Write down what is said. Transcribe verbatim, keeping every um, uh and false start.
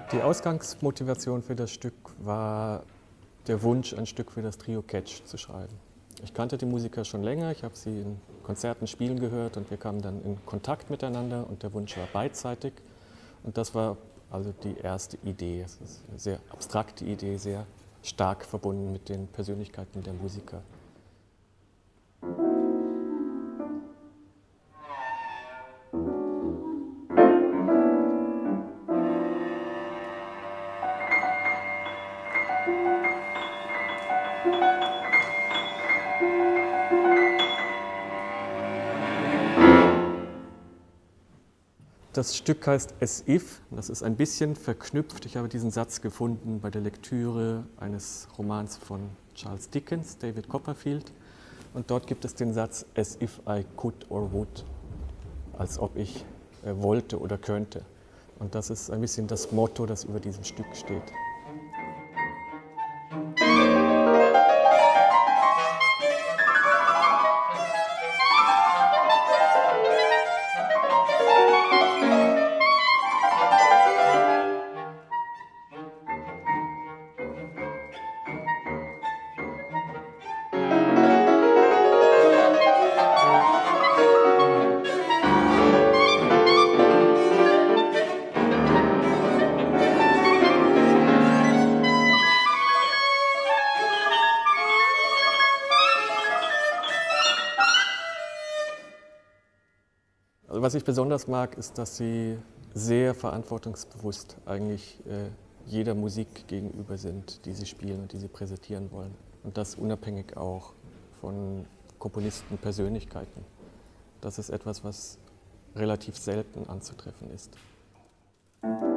Die Ausgangsmotivation für das Stück war der Wunsch, ein Stück für das Trio Catch zu schreiben. Ich kannte die Musiker schon länger, ich habe sie in Konzerten spielen gehört und wir kamen dann in Kontakt miteinander und der Wunsch war beidseitig. Und das war also die erste Idee. Es ist eine sehr abstrakte Idee, sehr stark verbunden mit den Persönlichkeiten der Musiker. Das Stück heißt As If, das ist ein bisschen verknüpft. Ich habe diesen Satz gefunden bei der Lektüre eines Romans von Charles Dickens, David Copperfield. Und dort gibt es den Satz As if I could or would, als ob ich äh, wollte oder könnte. Und das ist ein bisschen das Motto, das über diesem Stück steht. Also was ich besonders mag, ist, dass sie sehr verantwortungsbewusst eigentlich äh, jeder Musik gegenüber sind, die sie spielen und die sie präsentieren wollen. Und das unabhängig auch von Komponisten, Persönlichkeiten. Das ist etwas, was relativ selten anzutreffen ist.